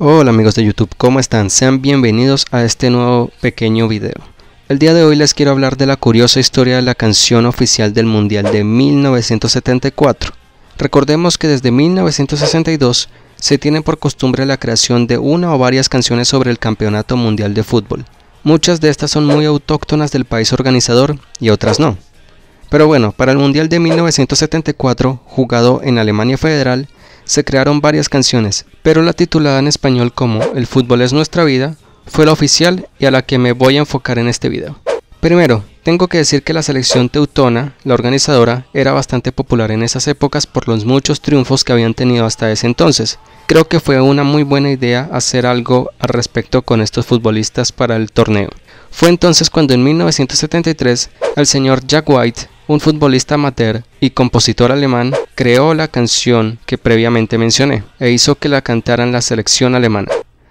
Hola amigos de YouTube, ¿cómo están? Sean bienvenidos a este nuevo pequeño video. El día de hoy les quiero hablar de la curiosa historia de la canción oficial del Mundial de 1974. Recordemos que desde 1962 se tiene por costumbre la creación de una o varias canciones sobre el Campeonato Mundial de Fútbol. Muchas de estas son muy autóctonas del país organizador y otras no. Pero bueno, para el Mundial de 1974, jugado en Alemania Federal, se crearon varias canciones, pero la titulada en español como El fútbol es nuestra vida fue la oficial y a la que me voy a enfocar en este video. Primero, tengo que decir que la selección teutona, la organizadora, era bastante popular en esas épocas por los muchos triunfos que habían tenido hasta ese entonces. Creo que fue una muy buena idea hacer algo al respecto con estos futbolistas para el torneo. Fue entonces cuando en 1973 el señor Jack White, un futbolista amateur y compositor alemán, creó la canción que previamente mencioné e hizo que la cantaran la selección alemana.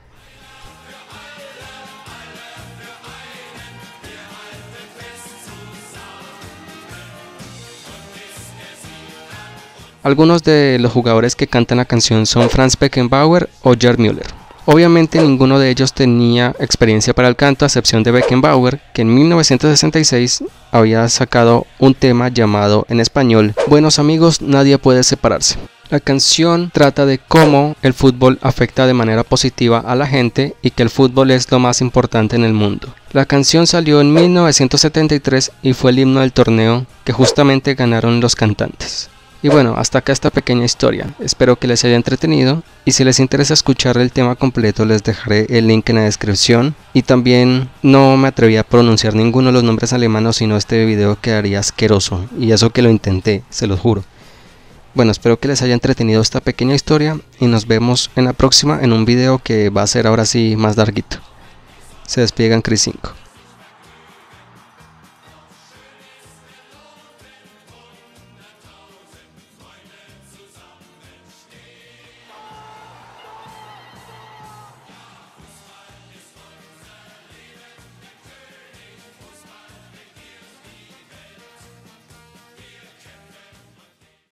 Algunos de los jugadores que cantan la canción son Franz Beckenbauer o Gerd Müller. Obviamente ninguno de ellos tenía experiencia para el canto a excepción de Beckenbauer, que en 1966 había sacado un tema llamado en español Buenos amigos, nadie puede separarse. La canción trata de cómo el fútbol afecta de manera positiva a la gente y que el fútbol es lo más importante en el mundo. La canción salió en 1973 y fue el himno del torneo que justamente ganaron los cantantes. Y bueno, hasta acá esta pequeña historia, espero que les haya entretenido y si les interesa escuchar el tema completo les dejaré el link en la descripción y también no me atreví a pronunciar ninguno de los nombres alemanes, sino este video quedaría asqueroso y eso que lo intenté, se los juro. Bueno, espero que les haya entretenido esta pequeña historia y nos vemos en la próxima en un video que va a ser ahora sí más larguito. Se despide Chris 5.